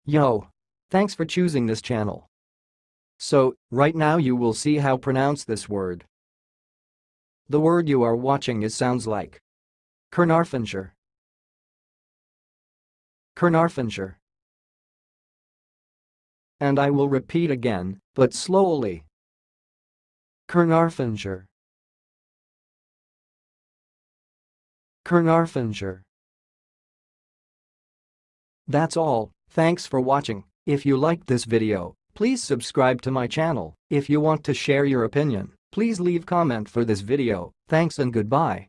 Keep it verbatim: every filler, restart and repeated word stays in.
Yo! Thanks for choosing this channel. So, right now you will see how pronounce this word. The word you are watching is sounds like Caernarfonshire. Caernarfonshire. And I will repeat again, but slowly. Caernarfonshire. Caernarfonshire. That's all, thanks for watching. If you liked this video, please subscribe to my channel. If you want to share your opinion, please leave comment for this video. Thanks and goodbye.